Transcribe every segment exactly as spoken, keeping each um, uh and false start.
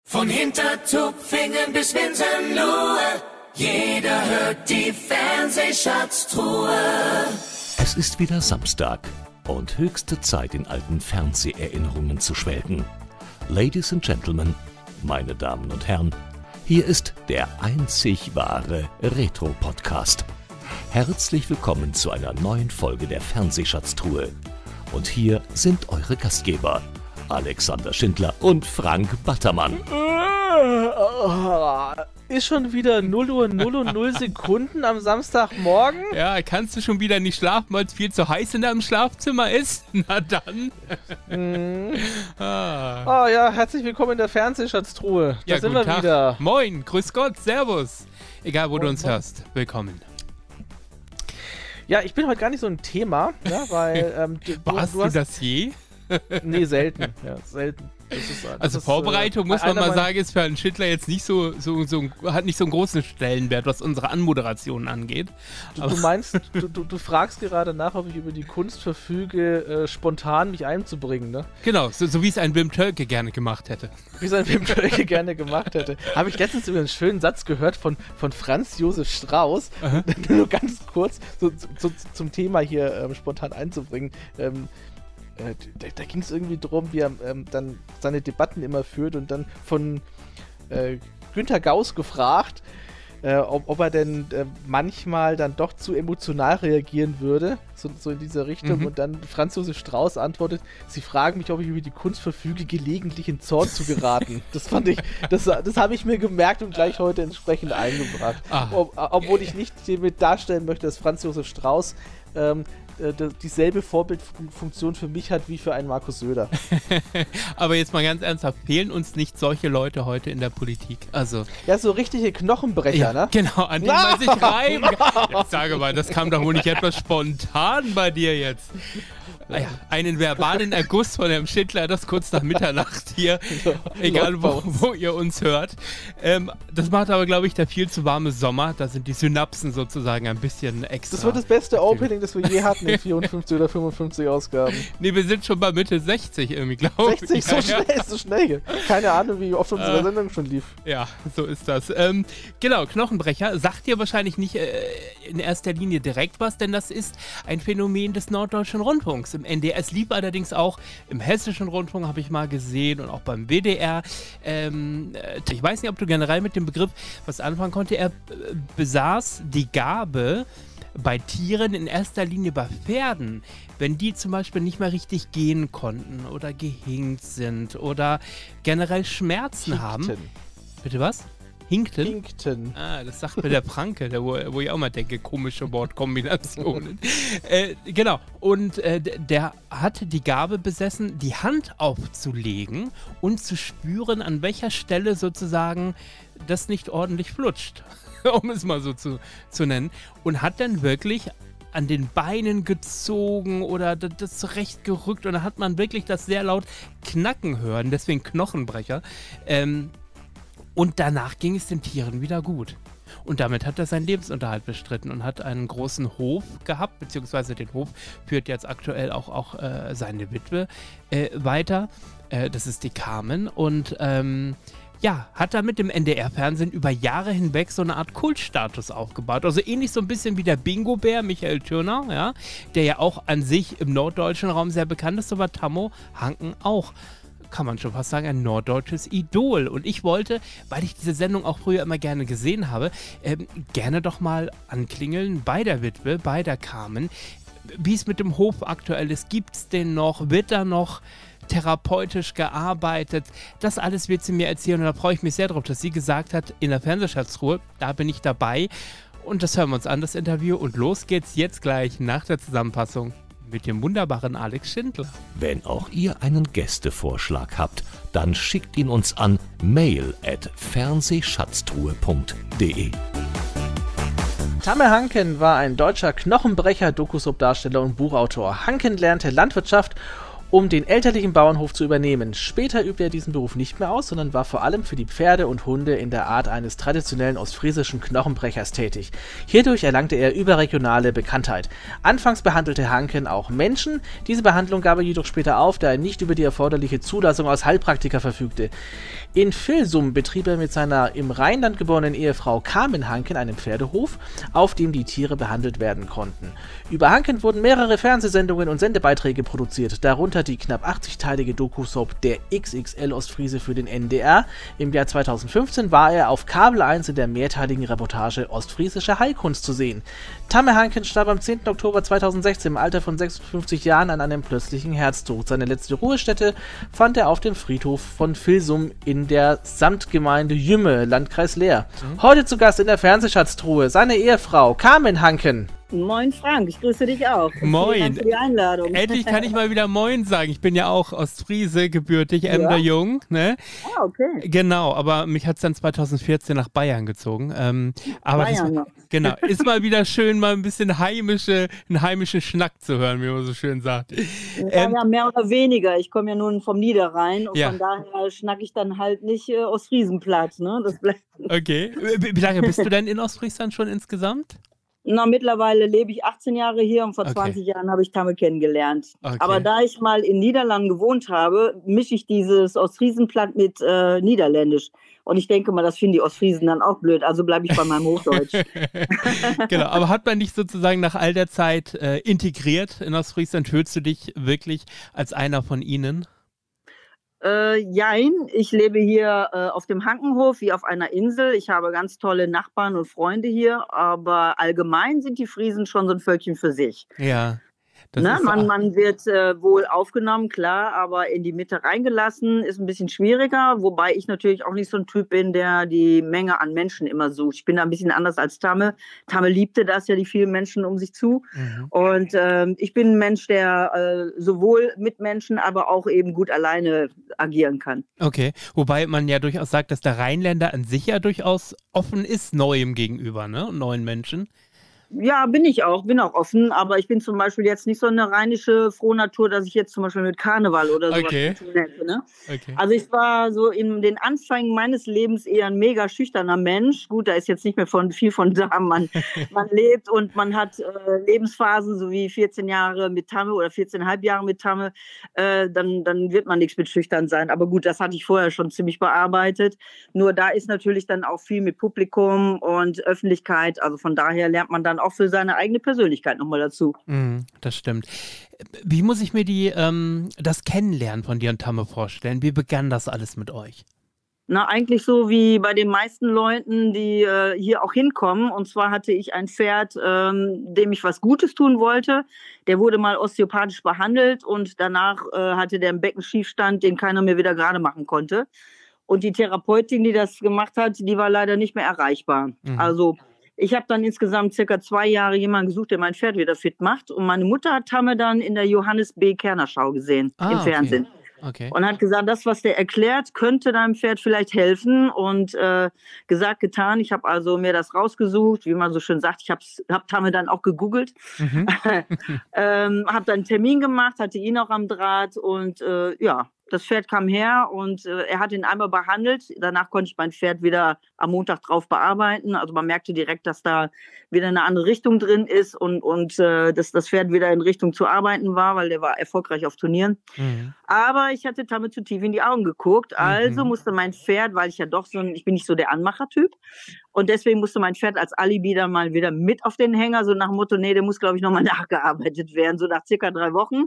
Von Hintertupfingen bis Winterlohe, jeder hört die Fernsehschatztruhe. Es ist wieder Samstag und höchste Zeit, in alten Fernseherinnerungen zu schwelgen. Ladies and Gentlemen, meine Damen und Herren, hier ist der einzig wahre Retro-Podcast. Herzlich willkommen zu einer neuen Folge der Fernsehschatztruhe. Und hier sind eure Gastgeber, Alexander Schindler und Frank Battermann. Ist schon wieder null Uhr null und null Sekunden am Samstagmorgen? Ja, kannst du schon wieder nicht schlafen, weil es viel zu heiß in deinem Schlafzimmer ist? Na dann. Mm. ah. Oh ja, herzlich willkommen in der Fernsehschatztruhe. Da ja, sind wir Tag. wieder. Moin, grüß Gott, servus. Egal, wo moin, du uns moin. hörst. Willkommen. Ja, ich bin heute gar nicht so ein Thema, ja, weil... Ähm, du, Warst du, du hast, das je? Nee, selten. Ja, selten. Das ist, das Also ist, Vorbereitung, äh, muss man einer mal meiner- sagen, ist für einen Schindler jetzt nicht so, so, so, hat nicht so einen großen Stellenwert, was unsere Anmoderationen angeht. Du, Aber- du meinst, du, du, du fragst gerade nach, ob ich über die Kunst verfüge, äh, spontan mich einzubringen, ne? Genau, so, so wie es ein Wim Tölke gerne gemacht hätte. Wie es ein Wim Tölke gerne gemacht hätte. Habe ich letztens über einen schönen Satz gehört von, von Franz Josef Strauß. Nur ganz kurz so, so, zum Thema hier ähm, spontan einzubringen. Ähm, äh, da da ging es irgendwie drum, wie er ähm, dann seine Debatten immer führt und dann von äh, Günter Gauss gefragt, äh, ob, ob er denn äh, manchmal dann doch zu emotional reagieren würde, so, so in dieser Richtung. Mhm. Und dann Franz Josef Strauß antwortet, Sie fragen mich, ob ich über die Kunst verfüge, gelegentlich in Zorn zu geraten. Das fand ich, das, das habe ich mir gemerkt und gleich heute entsprechend eingebracht. Ah. Ob, obwohl ich nicht hiermit darstellen möchte, dass Franz Josef Strauß ähm, äh, d- dieselbe Vorbildfunktion für mich hat wie für einen Markus Söder. Aber jetzt mal ganz ernsthaft, fehlen uns nicht solche Leute heute in der Politik? Also, Ja, so richtige Knochenbrecher, ja, ne? genau, an die man sich reiben kann. Jetzt sage mal, das kam doch wohl nicht etwas spontan bei dir jetzt. Ah ja, einen verbalen Erguss von Herrn Schindler, das kurz nach Mitternacht hier, egal wo, wo ihr uns hört. Ähm, das macht aber, glaube ich, der viel zu warme Sommer, da sind die Synapsen sozusagen ein bisschen extra. Das wird das beste Opening, das wir je hatten in vierundfünfzig oder fünfundfünfzig Ausgaben. Nee, wir sind schon bei Mitte sechzig irgendwie, glaube ich. sechzig, so Ja, schnell, so schnell. Keine Ahnung, wie oft unsere Äh. Sendung schon lief. Ja, so ist das. Ähm, genau, Knochenbrecher sagt dir wahrscheinlich nicht äh, in erster Linie direkt was, denn das ist ein Phänomen des Norddeutschen Rundfunks. Im N D R, es lief allerdings auch im Hessischen Rundfunk, habe ich mal gesehen, und auch beim W D R. Ähm, äh, ich weiß nicht, ob du generell mit dem Begriff was anfangen konntest. Er äh, besaß die Gabe, bei Tieren, in erster Linie bei Pferden, wenn die zum Beispiel nicht mehr richtig gehen konnten oder gehinkt sind oder generell Schmerzen haben. Hinkten. Bitte was? Hinkten? Hinkten. Ah, das sagt mir der Franke, der, wo, wo ich auch mal denke, komische Wortkombinationen. äh, genau, und äh, d- der hatte die Gabe besessen, die Hand aufzulegen und zu spüren, an welcher Stelle sozusagen das nicht ordentlich flutscht, um es mal so zu, zu nennen. Und hat dann wirklich an den Beinen gezogen oder das, das zurechtgerückt und da hat man wirklich das sehr laut knacken hören, deswegen Knochenbrecher. Ähm, Und danach ging es den Tieren wieder gut. Und damit hat er seinen Lebensunterhalt bestritten und hat einen großen Hof gehabt, beziehungsweise den Hof führt jetzt aktuell auch, auch äh, seine Witwe äh, weiter. Äh, das ist die Carmen. Und ähm, ja, hat da mit dem N D R-Fernsehen über Jahre hinweg so eine Art Kultstatus aufgebaut. Also ähnlich so ein bisschen wie der Bingo-Bär, Michael Thürner, ja, der ja auch an sich im norddeutschen Raum sehr bekannt ist, aber Tammo Hanken auch. Kann man schon fast sagen, ein norddeutsches Idol. Und ich wollte, weil ich diese Sendung auch früher immer gerne gesehen habe, ähm, gerne doch mal anklingeln bei der Witwe, bei der Carmen, wie es mit dem Hof aktuell ist. Gibt es den noch? Wird da noch therapeutisch gearbeitet? Das alles wird sie mir erzählen und da freue ich mich sehr drauf, dass sie gesagt hat, in der Fernsehschatztruhe, da bin ich dabei. Und das hören wir uns an, das Interview. Und los geht's jetzt gleich nach der Zusammenfassung mit dem wunderbaren Alex Schindler. Wenn auch ihr einen Gästevorschlag habt, dann schickt ihn uns an mail at fernsehschatztruhe punkt de. Tamme Hanken war ein deutscher Knochenbrecher, Dokusub-Darsteller und Buchautor. Hanken lernte Landwirtschaft um den elterlichen Bauernhof zu übernehmen. Später übte er diesen Beruf nicht mehr aus, sondern war vor allem für die Pferde und Hunde in der Art eines traditionellen ostfriesischen Knochenbrechers tätig. Hierdurch erlangte er überregionale Bekanntheit. Anfangs behandelte Hanken auch Menschen, diese Behandlung gab er jedoch später auf, da er nicht über die erforderliche Zulassung als Heilpraktiker verfügte. In Vilsum betrieb er mit seiner im Rheinland geborenen Ehefrau Carmen Hanken einen Pferdehof, auf dem die Tiere behandelt werden konnten. Über Hanken wurden mehrere Fernsehsendungen und Sendebeiträge produziert, darunter die knapp achtzig-teilige Doku-Soap Der X X L Ostfriese für den N D R. Im Jahr zweitausendfünfzehn war er auf Kabel eins in der mehrteiligen Reportage Ostfriesische Heilkunst zu sehen. Tamme Hanken starb am zehnten Oktober zweitausendsechzehn im Alter von sechsundfünfzig Jahren an einem plötzlichen Herztod. Seine letzte Ruhestätte fand er auf dem Friedhof von Vilsum in der Samtgemeinde Jümme, Landkreis Leer. Mhm. Heute zu Gast in der Fernsehschatztruhe seine Ehefrau Carmen Hanken. Moin Frank, ich grüße dich auch. Moin. Vielen Dank für die Einladung. Endlich kann ich mal wieder Moin sagen. Ich bin ja auch Ostfriese, gebürtig, Emder Ja. Jung. Ne? Ah, okay. Genau, aber mich hat es dann zweitausendvierzehn nach Bayern gezogen. Ähm, aber Bayern das, noch. genau, ist mal wieder schön, mal ein bisschen heimische, einen heimischen Schnack zu hören, wie man so schön sagt. Ja, Ähm, ja, mehr oder weniger. Ich komme ja nun vom Niederrhein und Ja. von daher schnack ich dann halt nicht äh, aus Friesenplatt. Ne? Das bleibt. Okay. Wie wie lange bist du denn in Ostfriesland schon insgesamt? Na, mittlerweile lebe ich achtzehn Jahre hier und vor Okay. zwanzig Jahren habe ich Tamme kennengelernt. Okay. Aber da ich mal in Niederlanden gewohnt habe, mische ich dieses Ostfriesenplatt mit äh, Niederländisch. Und ich denke mal, das finden die Ostfriesen dann auch blöd. Also bleibe ich bei meinem Hochdeutsch. Genau, aber hat man dich sozusagen nach all der Zeit äh, integriert in Ostfriesland? Fühlst du dich wirklich als einer von ihnen? Äh, jein, ich lebe hier äh, auf dem Hankenhof wie auf einer Insel. Ich habe ganz tolle Nachbarn und Freunde hier, aber allgemein sind die Friesen schon so ein Völkchen für sich. Ja. Das Ne? ist, Man, man wird äh, wohl aufgenommen, klar, aber in die Mitte reingelassen ist ein bisschen schwieriger, wobei ich natürlich auch nicht so ein Typ bin, der die Menge an Menschen immer sucht. Ich bin da ein bisschen anders als Tamme. Tamme liebte das ja, die vielen Menschen um sich zu. Mhm. Und ähm, ich bin ein Mensch, der äh, sowohl mit Menschen, aber auch eben gut alleine agieren kann. Okay, wobei man ja durchaus sagt, dass der Rheinländer an sich ja durchaus offen ist Neuem gegenüber, ne? Und neuen Menschen. Ja, bin ich auch, bin auch offen, aber ich bin zum Beispiel jetzt nicht so eine rheinische Frohnatur, dass ich jetzt zum Beispiel mit Karneval oder sowas Okay. zu tun hätte, ne? Okay. Also ich war so in den Anfängen meines Lebens eher ein mega schüchterner Mensch. Gut, da ist jetzt nicht mehr von, viel von da. Man, man lebt und man hat äh, Lebensphasen, so wie vierzehn Jahre mit Tamme oder vierzehn Komma fünf Jahre mit Tamme. Äh, dann, dann wird man nichts mit schüchtern sein. Aber gut, das hatte ich vorher schon ziemlich bearbeitet. Nur da ist natürlich dann auch viel mit Publikum und Öffentlichkeit. Also von daher lernt man dann auch für seine eigene Persönlichkeit nochmal dazu. Mm, das stimmt. Wie muss ich mir die, ähm, das Kennenlernen von dir und Tamme vorstellen? Wie begann das alles mit euch? Na, eigentlich so wie bei den meisten Leuten, die äh, hier auch hinkommen. Und zwar hatte ich ein Pferd, ähm, dem ich was Gutes tun wollte. Der wurde mal osteopathisch behandelt und danach äh, hatte der einen Beckenschiefstand, den keiner mehr wieder gerade machen konnte. Und die Therapeutin, die das gemacht hat, die war leider nicht mehr erreichbar. Mhm. Also ich habe dann insgesamt circa zwei Jahre jemanden gesucht, der mein Pferd wieder fit macht. Und meine Mutter hat Tamme dann in der Johannes B. Kerner Schau gesehen, Ah, im okay. Fernsehen. Okay. Und hat gesagt, das, was der erklärt, könnte deinem Pferd vielleicht helfen. Und äh, gesagt, getan. Ich habe also mir das rausgesucht, wie man so schön sagt. Ich habe hab Tamme dann auch gegoogelt. Mhm. ähm, habe dann einen Termin gemacht, hatte ihn auch am Draht. Und äh, ja, das Pferd kam her und äh, er hat ihn einmal behandelt. Danach konnte ich mein Pferd wieder am Montag drauf bearbeiten. Also man merkte direkt, dass da wieder eine andere Richtung drin ist und, und äh, dass das Pferd wieder in Richtung zu arbeiten war, weil der war erfolgreich auf Turnieren. Mhm. Aber ich hatte Tamme zu tief in die Augen geguckt. Also Mhm. musste mein Pferd, weil ich ja doch so ein, ich bin nicht so der Anmachertyp. Und deswegen musste mein Pferd als Alibi dann mal wieder mit auf den Hänger, so nach dem Motto, nee, der muss, glaube ich, nochmal nachgearbeitet werden, so nach circa drei Wochen.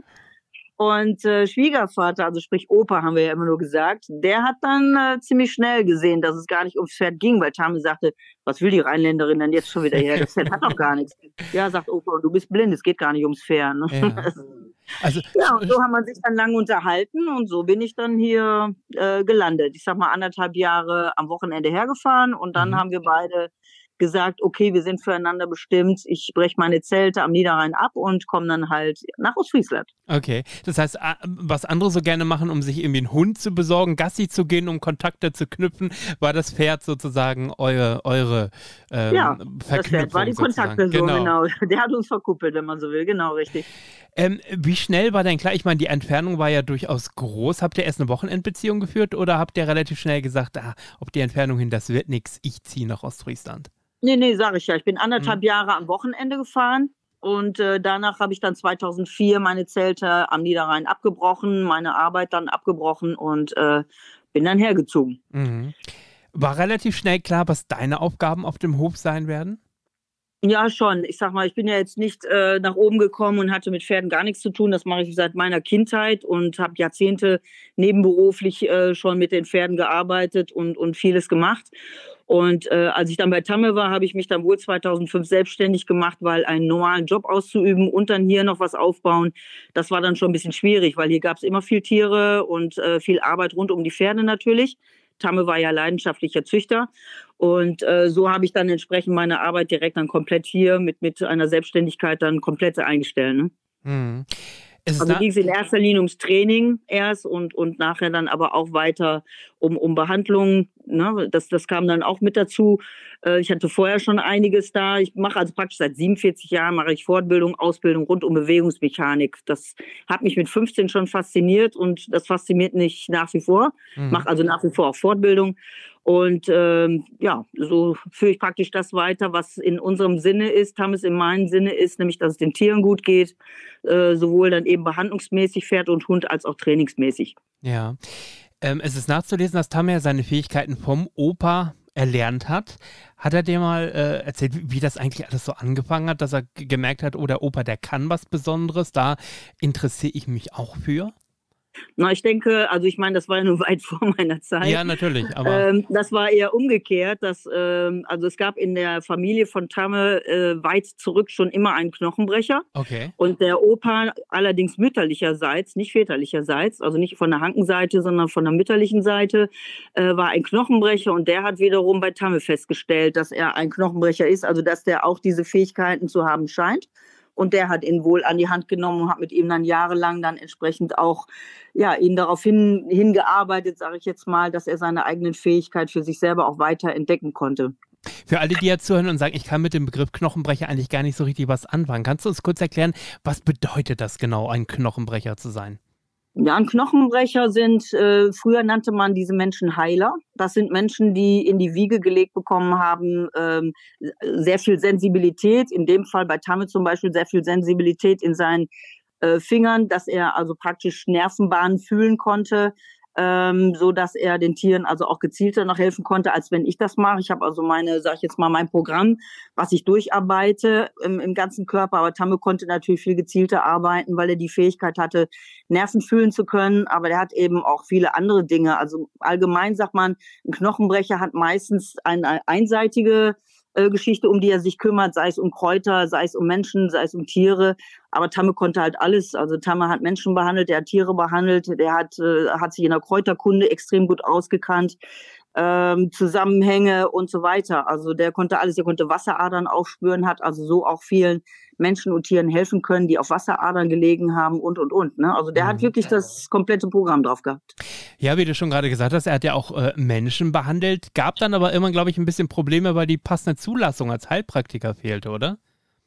Und äh, Schwiegervater, also sprich Opa, haben wir ja immer nur gesagt, der hat dann äh, ziemlich schnell gesehen, dass es gar nicht ums Pferd ging, weil Tamme sagte, was will die Rheinländerin denn jetzt schon wieder her? Das Pferd hat doch gar nichts. Ja, sagt Opa, du bist blind, es geht gar nicht ums Pferd. Ne? Ja. Also, Ja, und so haben wir sich dann lange unterhalten und so bin ich dann hier äh, gelandet. Ich sag mal anderthalb Jahre am Wochenende hergefahren und dann Mhm. haben wir beide gesagt, okay, wir sind füreinander bestimmt. Ich breche meine Zelte am Niederrhein ab und komme dann halt nach Ostfriesland. okay. Das heißt, a- was andere so gerne machen, um sich irgendwie einen Hund zu besorgen, Gassi zu gehen, um Kontakte zu knüpfen, war das Pferd sozusagen eure, eure ähm, Ja, Verknüpfung Das Pferd war die sozusagen. Kontaktperson, genau. Der hat uns verkuppelt, wenn man so will, genau, richtig. Ähm, wie schnell war denn klar? Ich meine, die Entfernung war ja durchaus groß. Habt ihr erst eine Wochenendbeziehung geführt oder habt ihr relativ schnell gesagt, ah, ob die Entfernung hin, das wird nichts, ich ziehe nach Ostfriesland? Nee, nee, sage ich ja. Ich bin anderthalb Mhm. Jahre am Wochenende gefahren und äh, danach habe ich dann zweitausendvier meine Zelte am Niederrhein abgebrochen, meine Arbeit dann abgebrochen und äh, bin dann hergezogen. Mhm. War relativ schnell klar, was deine Aufgaben auf dem Hof sein werden? Ja, schon. Ich sag mal, ich bin ja jetzt nicht äh, nach oben gekommen und hatte mit Pferden gar nichts zu tun. Das mache ich seit meiner Kindheit und habe Jahrzehnte nebenberuflich äh, schon mit den Pferden gearbeitet und, und vieles gemacht. Und äh, als ich dann bei Tamme war, habe ich mich dann wohl zweitausendfünf selbstständig gemacht, weil einen normalen Job auszuüben und dann hier noch was aufbauen, das war dann schon ein bisschen schwierig, weil hier gab es immer viel Tiere und äh, viel Arbeit rund um die Pferde natürlich. Tamme war ja leidenschaftlicher Züchter und äh, so habe ich dann entsprechend meine Arbeit direkt dann komplett hier mit, mit einer Selbstständigkeit dann komplett eingestellt. Ne? Mhm. Ist es Also da- ging es in erster Linie ums Training erst und, und nachher dann aber auch weiter um, um Behandlung. Ne? Das, das kam dann auch mit dazu. Äh, ich hatte vorher schon einiges da. Ich mache also praktisch seit siebenundvierzig Jahren mache ich Fortbildung, Ausbildung rund um Bewegungsmechanik. Das hat mich mit fünfzehn schon fasziniert und das fasziniert mich nach wie vor. Mhm. Mache also nach wie vor auch Fortbildung. Und ähm, ja, so führe ich praktisch das weiter, was in unserem Sinne ist, Tammes in meinem Sinne ist, nämlich, dass es den Tieren gut geht, äh, sowohl dann eben behandlungsmäßig Pferd und Hund als auch trainingsmäßig. Ja. Ähm, es ist nachzulesen, dass Tamer seine Fähigkeiten vom Opa erlernt hat. Hat er dir mal äh, erzählt, wie, wie das eigentlich alles so angefangen hat, dass er g- gemerkt hat, oh, der Opa, der kann was Besonderes, da interessiere ich mich auch für? Na, ich denke, also ich meine, das war ja nur weit vor meiner Zeit. Ja, natürlich, aber Ähm, das war eher umgekehrt. Dass, ähm, also es gab in der Familie von Tamme äh, weit zurück schon immer einen Knochenbrecher. okay. Und der Opa, allerdings mütterlicherseits, nicht väterlicherseits, also nicht von der Hankenseite, sondern von der mütterlichen Seite, äh, war ein Knochenbrecher. Und der hat wiederum bei Tamme festgestellt, dass er ein Knochenbrecher ist, also dass der auch diese Fähigkeiten zu haben scheint. Und der hat ihn wohl an die Hand genommen und hat mit ihm dann jahrelang dann entsprechend auch ja, ihn darauf hin, hingearbeitet, sage ich jetzt mal, dass er seine eigenen Fähigkeit für sich selber auch weiter entdecken konnte. Für alle, die jetzt zuhören und sagen, ich kann mit dem Begriff Knochenbrecher eigentlich gar nicht so richtig was anfangen, kannst du uns kurz erklären, was bedeutet das genau, ein Knochenbrecher zu sein? Ja, ein Knochenbrecher sind, äh, früher nannte man diese Menschen Heiler. Das sind Menschen, die in die Wiege gelegt bekommen haben, ähm, sehr viel Sensibilität, in dem Fall bei Tamme zum Beispiel sehr viel Sensibilität in seinen äh, Fingern, dass er also praktisch Nervenbahnen fühlen konnte, ähm, so dass er den Tieren also auch gezielter noch helfen konnte, als wenn ich das mache. Ich habe also meine, sag ich jetzt mal, mein Programm, was ich durcharbeite im, im ganzen Körper. Aber Tamme konnte natürlich viel gezielter arbeiten, weil er die Fähigkeit hatte, Nerven fühlen zu können. Aber der hat eben auch viele andere Dinge. Also allgemein sagt man, ein Knochenbrecher hat meistens eine einseitige äh, Geschichte, um die er sich kümmert, sei es um Kräuter, sei es um Menschen, sei es um Tiere. Aber Tamme konnte halt alles. Also Tamme hat Menschen behandelt, der hat Tiere behandelt, der hat, äh, hat sich in der Kräuterkunde extrem gut ausgekannt, ähm, Zusammenhänge und so weiter. Also der konnte alles, der konnte Wasseradern aufspüren, hat also so auch vielen Menschen und Tieren helfen können, die auf Wasseradern gelegen haben und, und, und. Ne? Also der Mhm. hat wirklich das komplette Programm drauf gehabt. Ja, wie du schon gerade gesagt hast, er hat ja auch äh, Menschen behandelt, gab dann aber immer, glaube ich, ein bisschen Probleme, weil die passende Zulassung als Heilpraktiker fehlte, oder?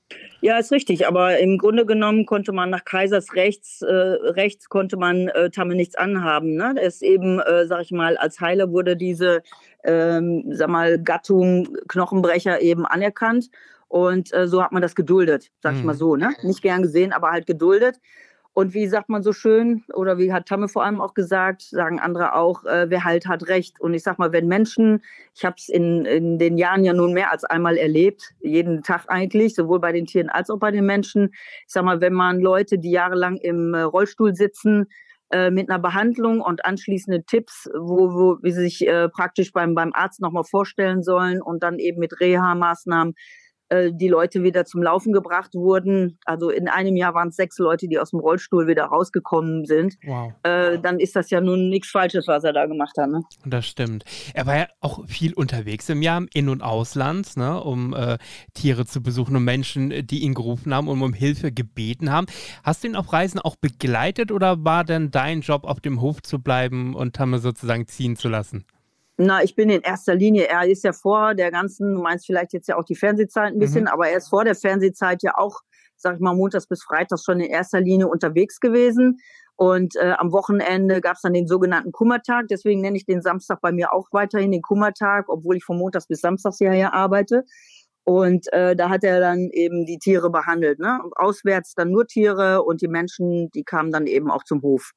Ja, ist richtig, aber im Grunde genommen konnte man nach Kaisers Rechts, äh, Rechts konnte man äh, Tamme nichts anhaben. Ne? Er ist eben, äh, sag ich mal, als Heiler wurde diese, ähm, sag mal, Gattung Knochenbrecher eben anerkannt und äh, so hat man das geduldet, sag ich Mhm. mal so, ne? Nicht gern gesehen, aber halt geduldet. Und wie sagt man so schön, oder wie hat Tamme vor allem auch gesagt, sagen andere auch, äh, wer halt hat Recht. Und ich sag mal, wenn Menschen, ich habe es in, in den Jahren ja nun mehr als einmal erlebt, jeden Tag eigentlich, sowohl bei den Tieren als auch bei den Menschen. Ich sag mal, wenn man Leute, die jahrelang im äh, Rollstuhl sitzen, äh, mit einer Behandlung und anschließende Tipps, wo, wo wie sie sich äh, praktisch beim, beim Arzt nochmal vorstellen sollen und dann eben mit Reha-Maßnahmen die Leute wieder zum Laufen gebracht wurden. Also in einem Jahr waren es sechs Leute, die aus dem Rollstuhl wieder rausgekommen sind. Wow. Äh, dann ist das ja nun nichts Falsches, was er da gemacht hat. Ne? Das stimmt. Er war ja auch viel unterwegs im Jahr, im In- und Ausland, ne, um äh, Tiere zu besuchen und Menschen, die ihn gerufen haben und um Hilfe gebeten haben. Hast du ihn auf Reisen auch begleitet oder war denn dein Job, auf dem Hof zu bleiben und Tamme sozusagen ziehen zu lassen? Na, ich bin in erster Linie, er ist ja vor der ganzen, du meinst vielleicht jetzt ja auch die Fernsehzeit ein bisschen, Mhm. aber er ist vor der Fernsehzeit ja auch sag ich mal, montags bis freitags schon in erster Linie unterwegs gewesen. Und äh, am Wochenende gab es dann den sogenannten Kummertag. Deswegen nenne ich den Samstag bei mir auch weiterhin den Kummertag, obwohl ich von montags bis samstags hierher arbeite. Und äh, da hat er dann eben die Tiere behandelt. Ne? Auswärts dann nur Tiere und die Menschen, die kamen dann eben auch zum Hof.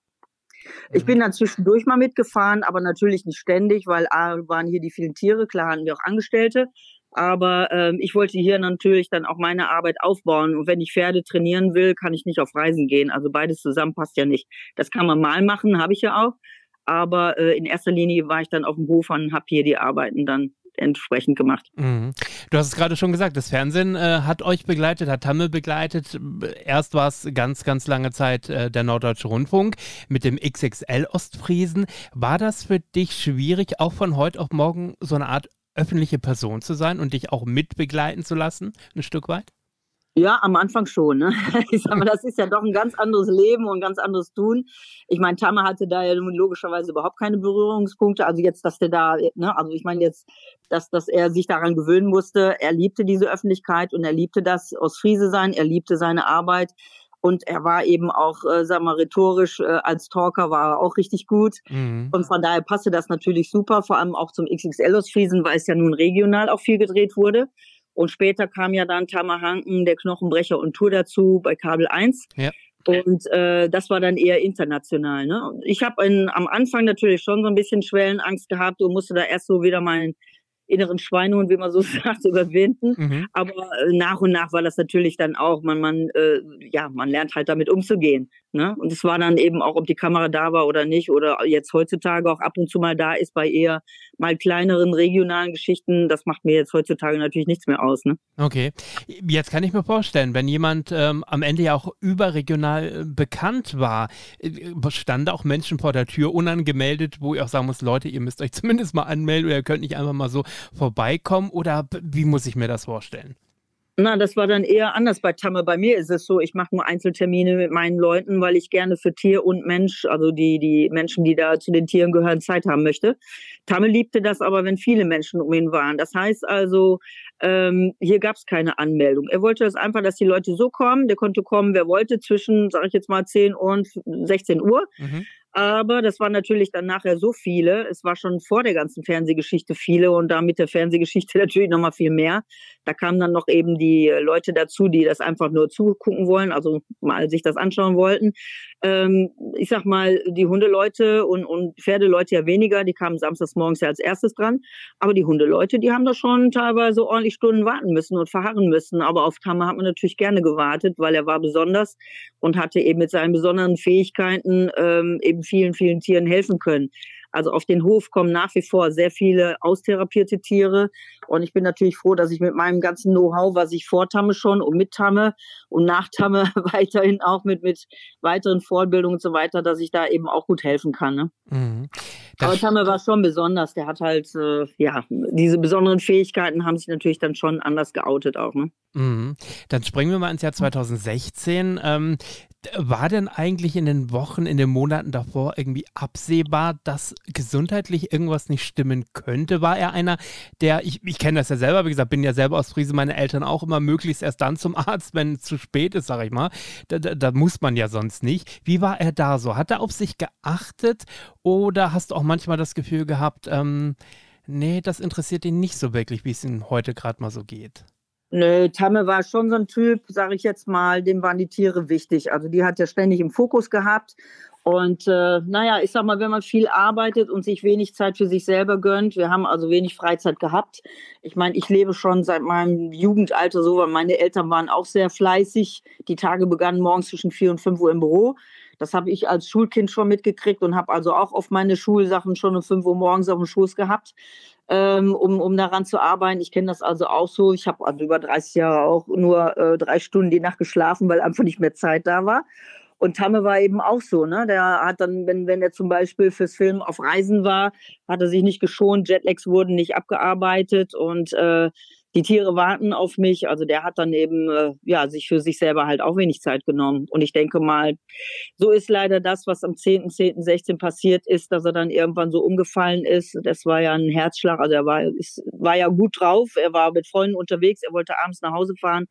Ich bin dann zwischendurch mal mitgefahren, aber natürlich nicht ständig, weil A, waren hier die vielen Tiere, klar hatten wir auch Angestellte. Aber ähm, ich wollte hier natürlich dann auch meine Arbeit aufbauen. Und wenn ich Pferde trainieren will, kann ich nicht auf Reisen gehen. Also beides zusammen passt ja nicht. Das kann man mal machen, habe ich ja auch. Aber äh, in erster Linie war ich dann auf dem Hof und habe hier die Arbeiten dann entsprechend gemacht. Mhm. Du hast es gerade schon gesagt, das Fernsehen äh, hat euch begleitet, hat Tamme begleitet. Erst war es ganz, ganz lange Zeit äh, der Norddeutsche Rundfunk mit dem X X L Ostfriesen. War das für dich schwierig, auch von heute auf morgen so eine Art öffentliche Person zu sein und dich auch mitbegleiten zu lassen, ein Stück weit? Ja, am Anfang schon. Ne? Ich sag mal, das ist ja doch ein ganz anderes Leben und ein ganz anderes Tun. Ich meine, Tamme hatte da ja logischerweise überhaupt keine Berührungspunkte. Also jetzt, dass der da, ne, also ich meine jetzt, dass, dass er sich daran gewöhnen musste. Er liebte diese Öffentlichkeit und er liebte das Ostfriese sein. Er liebte seine Arbeit. Und er war eben auch, äh, sag mal, rhetorisch äh, als Talker war er auch richtig gut. Mhm. Und von daher passte das natürlich super, vor allem auch zum X X L Ostfriesen, weil es ja nun regional auch viel gedreht wurde. Und später kam ja dann Tamer Hanken, der Knochenbrecher und Tour dazu bei Kabel eins. Ja. Und äh, das war dann eher international. Ne? Ich habe am Anfang natürlich schon so ein bisschen Schwellenangst gehabt und musste da erst so wieder meinen inneren Schweinehund, wie man so sagt, überwinden. Mhm. Aber äh, nach und nach war das natürlich dann auch, man, man, äh, ja, man lernt halt damit umzugehen. Ne? Und es war dann eben auch, ob die Kamera da war oder nicht, oder jetzt heutzutage auch ab und zu mal da ist bei eher mal kleineren regionalen Geschichten. Das macht mir jetzt heutzutage natürlich nichts mehr aus. Ne? Okay. Jetzt kann ich mir vorstellen, wenn jemand ähm, am Ende ja auch überregional bekannt war, standen auch Menschen vor der Tür unangemeldet, wo ich auch sagen muss, Leute, ihr müsst euch zumindest mal anmelden oder ihr könnt nicht einfach mal so vorbeikommen, oder wie muss ich mir das vorstellen? Na, das war dann eher anders bei Tamme. Bei mir ist es so, ich mache nur Einzeltermine mit meinen Leuten, weil ich gerne für Tier und Mensch, also die, die Menschen, die da zu den Tieren gehören, Zeit haben möchte. Tamme liebte das aber, wenn viele Menschen um ihn waren. Das heißt also, ähm, hier gab es keine Anmeldung. Er wollte das einfach, dass die Leute so kommen. Der konnte kommen, wer wollte, zwischen, sage ich jetzt mal, zehn und sechzehn Uhr. Mhm. Aber das waren natürlich dann nachher so viele. Es war schon vor der ganzen Fernsehgeschichte viele und da mit der Fernsehgeschichte natürlich nochmal viel mehr. Da kamen dann noch eben die Leute dazu, die das einfach nur zugucken wollen, also mal sich das anschauen wollten. Ähm, ich sag mal, die Hundeleute und, und Pferdeleute ja weniger, die kamen samstags morgens ja als erstes dran. Aber die Hundeleute, die haben da schon teilweise ordentlich Stunden warten müssen und verharren müssen. Aber auf Tamme hat man natürlich gerne gewartet, weil er war besonders und hatte eben mit seinen besonderen Fähigkeiten ähm, eben vielen, vielen Tieren helfen können. Also auf den Hof kommen nach wie vor sehr viele austherapierte Tiere und ich bin natürlich froh, dass ich mit meinem ganzen Know-how, was ich vor Tamme schon und mit Tamme und nach Tamme weiterhin auch mit, mit weiteren Fortbildungen und so weiter, dass ich da eben auch gut helfen kann. Ne? Mhm. Aber Tamme war schon besonders, der hat halt, äh, ja, diese besonderen Fähigkeiten haben sich natürlich dann schon anders geoutet auch. Ne? Mhm. Dann springen wir mal ins Jahr zweitausendsechzehn. Ähm, war denn eigentlich in den Wochen, in den Monaten davor irgendwie absehbar, dass gesundheitlich irgendwas nicht stimmen könnte? War er einer, der, ich, ich kenne das ja selber, wie gesagt, bin ja selber aus Friese, meine Eltern auch immer, möglichst erst dann zum Arzt, wenn es zu spät ist, sag ich mal. Da, da, da muss man ja sonst nicht. Wie war er da so? Hat er auf sich geachtet oder hast du auch manchmal das Gefühl gehabt, ähm, nee, das interessiert ihn nicht so wirklich, wie es ihm heute gerade mal so geht? Nö, Tamme war schon so ein Typ, sage ich jetzt mal, dem waren die Tiere wichtig. Also die hat er ständig im Fokus gehabt. Und äh, naja, ich sag mal, wenn man viel arbeitet und sich wenig Zeit für sich selber gönnt, wir haben also wenig Freizeit gehabt. Ich meine, ich lebe schon seit meinem Jugendalter so, weil meine Eltern waren auch sehr fleißig. Die Tage begannen morgens zwischen vier und fünf Uhr im Büro. Das habe ich als Schulkind schon mitgekriegt und habe also auch auf meine Schulsachen schon um fünf Uhr morgens auf dem Schoß gehabt, ähm, um, um daran zu arbeiten. Ich kenne das also auch so. Ich habe also über dreißig Jahre auch nur äh, drei Stunden die Nacht geschlafen, weil einfach nicht mehr Zeit da war. Und Tamme war eben auch so, ne? Der hat dann, wenn, wenn er zum Beispiel fürs Film auf Reisen war, hat er sich nicht geschont, Jetlags wurden nicht abgearbeitet und äh, die Tiere warten auf mich. Also der hat dann eben äh, ja sich für sich selber halt auch wenig Zeit genommen. Und ich denke mal, so ist leider das, was am zehnten zehnten sechzehn passiert ist, dass er dann irgendwann so umgefallen ist. Das war ja ein Herzschlag. Also er war, ist, war ja gut drauf. Er war mit Freunden unterwegs. Er wollte abends nach Hause fahren.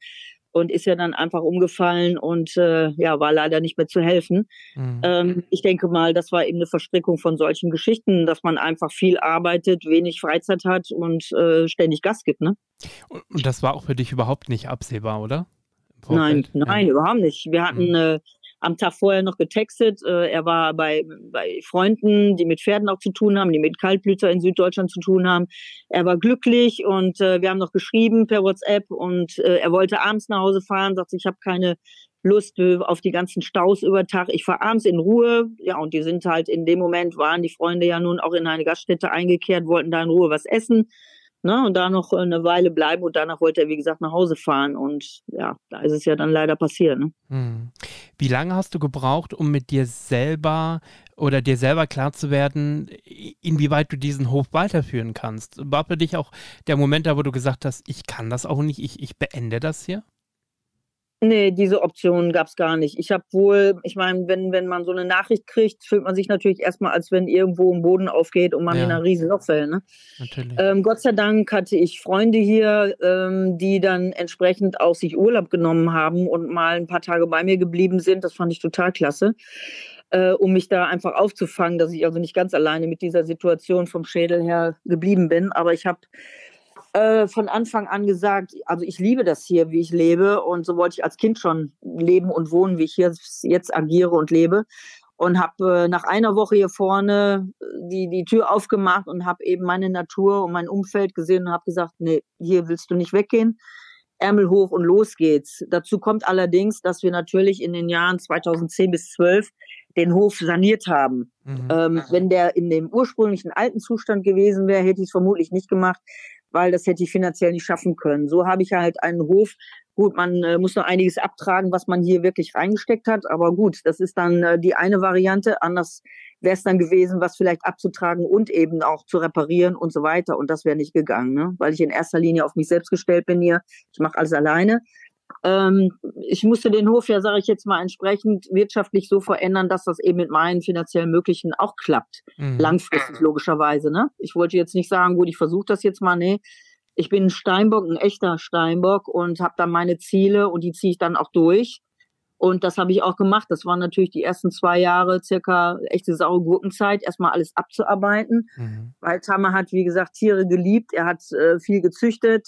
und ist ja dann einfach umgefallen und äh, ja, war leider nicht mehr zu helfen. Mhm. Ähm, ich denke mal, das war eben eine Verstrickung von solchen Geschichten, dass man einfach viel arbeitet, wenig Freizeit hat und äh, ständig Gas gibt, ne? Und das war auch für dich überhaupt nicht absehbar, oder? Nein, nein, ja. Überhaupt nicht. Wir hatten mhm. äh, am Tag vorher noch getextet. Äh, er war bei, bei Freunden, die mit Pferden auch zu tun haben, die mit Kaltblüter in Süddeutschland zu tun haben. Er war glücklich und äh, wir haben noch geschrieben per WhatsApp und äh, er wollte abends nach Hause fahren, sagte, ich habe keine Lust äh, auf die ganzen Staus über Tag. Ich fahre abends in Ruhe. Ja, und die sind halt in dem Moment, waren die Freunde ja nun auch in eine Gaststätte eingekehrt, wollten da in Ruhe was essen. Ne, und da noch eine Weile bleiben und danach wollte er, wie gesagt, nach Hause fahren und ja, da ist es ja dann leider passiert. Ne? Hm. Wie lange hast du gebraucht, um mit dir selber oder dir selber klar zu werden, inwieweit du diesen Hof weiterführen kannst? War für dich auch der Moment da, wo du gesagt hast, ich kann das auch nicht, ich, ich beende das hier? Nee, diese Option gab es gar nicht. Ich habe wohl, ich meine, wenn, wenn man so eine Nachricht kriegt, fühlt man sich natürlich erstmal, als wenn irgendwo ein Boden aufgeht und man ja. in einer riesen Loch fällt. Ne? Natürlich. Ähm, Gott sei Dank hatte ich Freunde hier, ähm, die dann entsprechend auch sich Urlaub genommen haben und mal ein paar Tage bei mir geblieben sind. Das fand ich total klasse, äh, um mich da einfach aufzufangen, dass ich also nicht ganz alleine mit dieser Situation vom Schädel her geblieben bin. Aber ich habe Äh, von Anfang an gesagt, also ich liebe das hier, wie ich lebe und so wollte ich als Kind schon leben und wohnen, wie ich hier jetzt agiere und lebe und habe äh, nach einer Woche hier vorne die, die Tür aufgemacht und habe eben meine Natur und mein Umfeld gesehen und habe gesagt, nee, hier willst du nicht weggehen, Ärmel hoch und los geht's. Dazu kommt allerdings, dass wir natürlich in den Jahren zweitausendzehn bis zwölf den Hof saniert haben. Mhm. Ähm, wenn der in dem ursprünglichen alten Zustand gewesen wäre, hätte ich es vermutlich nicht gemacht, weil das hätte ich finanziell nicht schaffen können. So habe ich halt einen Hof. Gut, man äh, muss noch einiges abtragen, was man hier wirklich reingesteckt hat, aber gut, das ist dann äh, die eine Variante. Anders wäre es dann gewesen, was vielleicht abzutragen und eben auch zu reparieren und so weiter. Und das wäre nicht gegangen, ne? Weil ich in erster Linie auf mich selbst gestellt bin hier. Ich mache alles alleine. Ähm, ich musste den Hof ja, sage ich jetzt mal, entsprechend wirtschaftlich so verändern, dass das eben mit meinen finanziellen Möglichen auch klappt. Mhm. Langfristig logischerweise. Ne? Ich wollte jetzt nicht sagen, gut, ich versuche das jetzt mal. Nee, ich bin ein Steinbock, ein echter Steinbock und habe dann meine Ziele und die ziehe ich dann auch durch. Und das habe ich auch gemacht. Das waren natürlich die ersten zwei Jahre circa echte saure Gurkenzeit, erstmal alles abzuarbeiten. Mhm. Weil Tamer hat, wie gesagt, Tiere geliebt. Er hat äh, viel gezüchtet.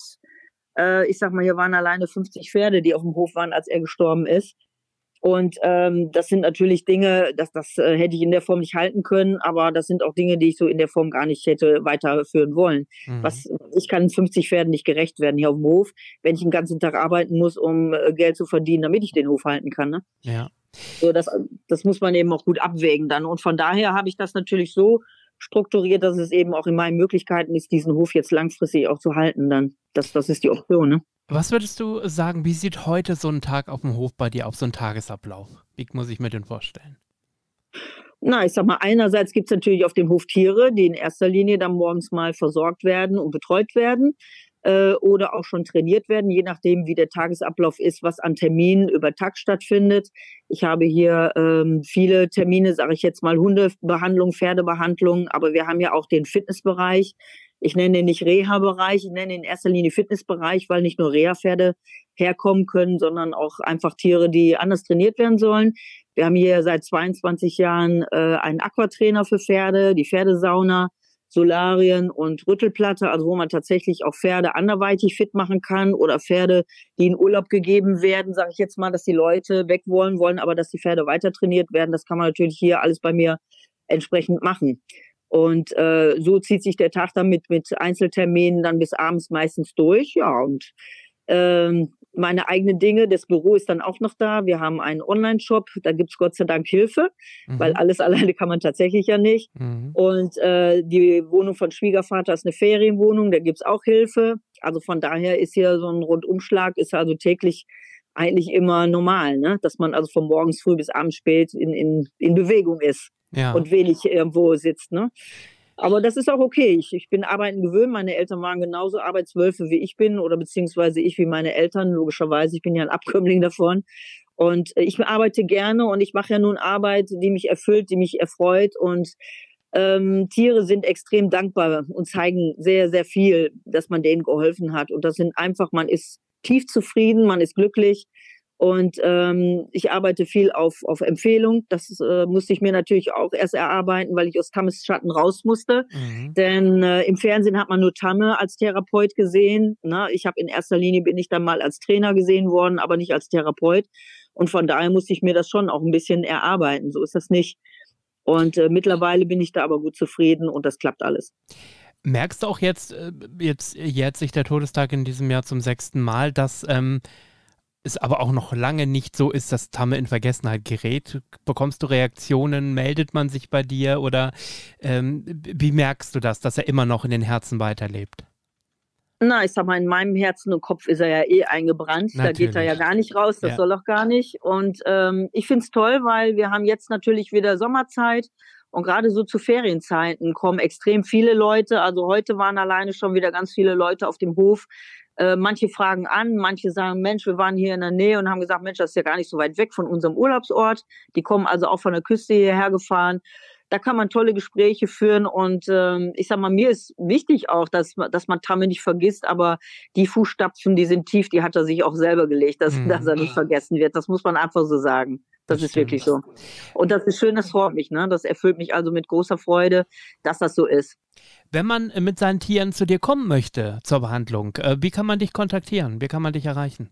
Ich sag mal, hier waren alleine fünfzig Pferde, die auf dem Hof waren, als er gestorben ist. Und ähm, das sind natürlich Dinge, das, das äh, hätte ich in der Form nicht halten können, aber das sind auch Dinge, die ich so in der Form gar nicht hätte weiterführen wollen. Mhm. Was, ich kann fünfzig Pferden nicht gerecht werden hier auf dem Hof, wenn ich den ganzen Tag arbeiten muss, um äh, Geld zu verdienen, damit ich den Hof halten kann. Ne? Ja. So, das, das muss man eben auch gut abwägen dann. Und von daher habe ich das natürlich so strukturiert, dass es eben auch in meinen Möglichkeiten ist, diesen Hof jetzt langfristig auch zu halten dann. Das, das ist die Option, ne? Was würdest du sagen, wie sieht heute so ein Tag auf dem Hof bei dir auf, so ein Tagesablauf? Wie muss ich mir den vorstellen? Na, ich sag mal, einerseits gibt es natürlich auf dem Hof Tiere, die in erster Linie dann morgens mal versorgt werden und betreut werden äh, oder auch schon trainiert werden, je nachdem, wie der Tagesablauf ist, was an Terminen über Tag stattfindet. Ich habe hier ähm, viele Termine, sage ich jetzt mal, Hundebehandlung, Pferdebehandlung, aber wir haben ja auch den Fitnessbereich. Ich nenne den nicht Reha-Bereich, ich nenne in erster Linie Fitnessbereich, weil nicht nur Reha-Pferde herkommen können, sondern auch einfach Tiere, die anders trainiert werden sollen. Wir haben hier seit zweiundzwanzig Jahren äh, einen Aquatrainer für Pferde, die Pferdesauna, Solarien und Rüttelplatte, also wo man tatsächlich auch Pferde anderweitig fit machen kann oder Pferde, die in Urlaub gegeben werden, sage ich jetzt mal, dass die Leute weg wollen, wollen aber, dass die Pferde weiter trainiert werden. Das kann man natürlich hier alles bei mir entsprechend machen. Und äh, so zieht sich der Tag dann mit, mit Einzelterminen dann bis abends meistens durch. Ja, und ähm, meine eigenen Dinge, das Büro ist dann auch noch da. Wir haben einen Online-Shop, da gibt's Gott sei Dank Hilfe, mhm. weil alles alleine kann man tatsächlich ja nicht. Mhm. Und äh, die Wohnung von Schwiegervater ist eine Ferienwohnung, da gibt's auch Hilfe. Also von daher ist hier so ein Rundumschlag, ist also täglich eigentlich immer normal, ne? Dass man also von morgens früh bis abends spät in, in, in Bewegung ist. Ja. Und wenig irgendwo sitzt, ne? Aber das ist auch okay. Ich, ich bin arbeiten gewöhnt. Meine Eltern waren genauso Arbeitswölfe wie ich bin oder beziehungsweise ich wie meine Eltern. Logischerweise, ich bin ja ein Abkömmling davon. Und ich arbeite gerne und ich mache ja nun Arbeit, die mich erfüllt, die mich erfreut. Und ähm, Tiere sind extrem dankbar und zeigen sehr, sehr viel, dass man denen geholfen hat. Und das sind einfach, man ist tief zufrieden, man ist glücklich. Und ähm, ich arbeite viel auf, auf Empfehlung. Das äh, musste ich mir natürlich auch erst erarbeiten, weil ich aus Tammes Schatten raus musste. Mhm. Denn äh, im Fernsehen hat man nur Tamme als Therapeut gesehen. Na, ich habe in erster Linie, bin ich dann mal als Trainer gesehen worden, aber nicht als Therapeut. Und von daher musste ich mir das schon auch ein bisschen erarbeiten. So ist das nicht. Und äh, mittlerweile bin ich da aber gut zufrieden und das klappt alles. Merkst du auch jetzt, jetzt jährt sich der Todestag in diesem Jahr zum sechsten Mal, dass ähm, es aber auch noch lange nicht so ist, dass Tamme in Vergessenheit gerät? Bekommst du Reaktionen? Meldet man sich bei dir? Oder ähm, wie merkst du das, dass er immer noch in den Herzen weiterlebt? Na, ich sag mal, in meinem Herzen und Kopf ist er ja eh eingebrannt. Natürlich. Da geht er ja gar nicht raus, das ja. soll auch gar nicht. Und ähm, ich find's toll, weil wir haben jetzt natürlich wieder Sommerzeit. Und gerade so zu Ferienzeiten kommen extrem viele Leute. Also heute waren alleine schon wieder ganz viele Leute auf dem Hof. Äh, manche fragen an, manche sagen, Mensch, wir waren hier in der Nähe und haben gesagt, Mensch, das ist ja gar nicht so weit weg von unserem Urlaubsort. Die kommen also auch von der Küste hierher gefahren. Da kann man tolle Gespräche führen und ähm, ich sag mal, mir ist wichtig auch, dass, dass man Tamme nicht vergisst, aber die Fußstapfen, die sind tief, die hat er sich auch selber gelegt, dass, mhm. dass er nicht vergessen wird. Das muss man einfach so sagen. Das, das ist stimmt. wirklich so. Und das ist schön, das freut mich, ne? Das erfüllt mich also mit großer Freude, dass das so ist. Wenn man mit seinen Tieren zu dir kommen möchte zur Behandlung, äh, wie kann man dich kontaktieren? Wie kann man dich erreichen?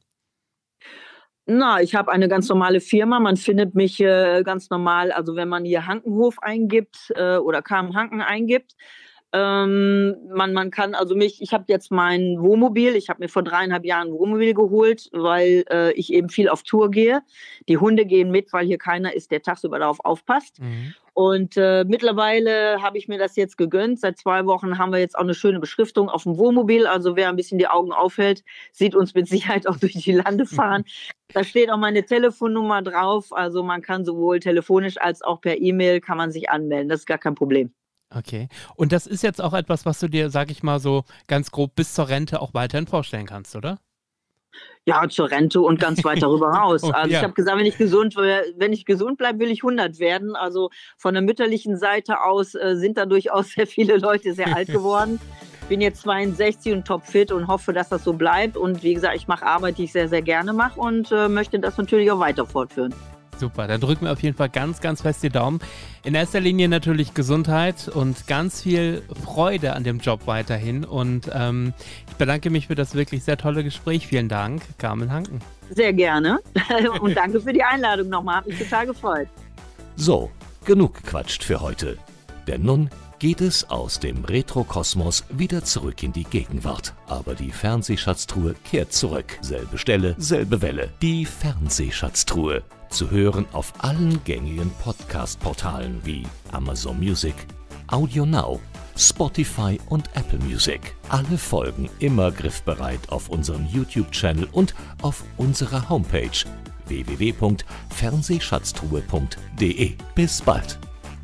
Na, ich habe eine ganz normale Firma. Man findet mich äh, ganz normal, also wenn man hier Hankenhof eingibt äh, oder K M Hanken eingibt. Ähm, man, man kann also mich, ich habe jetzt mein Wohnmobil, ich habe mir vor dreieinhalb Jahren ein Wohnmobil geholt, weil äh, ich eben viel auf Tour gehe. Die Hunde gehen mit, weil hier keiner ist, der tagsüber darauf aufpasst. Mhm. Und äh, mittlerweile habe ich mir das jetzt gegönnt. Seit zwei Wochen haben wir jetzt auch eine schöne Beschriftung auf dem Wohnmobil. Also wer ein bisschen die Augen aufhält, sieht uns mit Sicherheit auch durch die Lande fahren. Da steht auch meine Telefonnummer drauf. Also man kann sowohl telefonisch als auch per E-Mail kann man sich anmelden. Das ist gar kein Problem. Okay. Und das ist jetzt auch etwas, was du dir, sag ich mal so ganz grob bis zur Rente auch weiterhin vorstellen kannst, oder? Ja, zur Rente und ganz weit darüber raus. Oh, also ja. ich habe gesagt, wenn ich gesund, wenn ich gesund bleibe, will ich hundert werden. Also von der mütterlichen Seite aus äh, sind da durchaus sehr viele Leute sehr alt geworden. Bin jetzt zweiundsechzig und topfit und hoffe, dass das so bleibt. Und wie gesagt, ich mache Arbeit, die ich sehr, sehr gerne mache und äh, möchte das natürlich auch weiter fortführen. Super, dann drücken wir auf jeden Fall ganz, ganz fest die Daumen. In erster Linie natürlich Gesundheit und ganz viel Freude an dem Job weiterhin. Und ähm, ich bedanke mich für das wirklich sehr tolle Gespräch. Vielen Dank, Carmen Hanken. Sehr gerne und danke für die Einladung nochmal. Hat mich total gefreut. So, genug gequatscht für heute. Denn nun geht es aus dem Retro-Kosmos wieder zurück in die Gegenwart. Aber die Fernsehschatztruhe kehrt zurück. Selbe Stelle, selbe Welle. Die Fernsehschatztruhe. Zu hören auf allen gängigen Podcast-Portalen wie Amazon Music, Audio Now, Spotify und Apple Music. Alle Folgen immer griffbereit auf unserem YouTube-Channel und auf unserer Homepage w w w punkt fernsehschatztruhe punkt d e. Bis bald!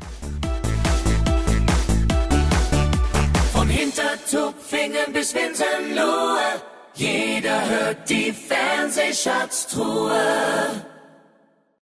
Von Hintertupfingen bis Winsenlohe, jeder hört die Fernsehschatztruhe.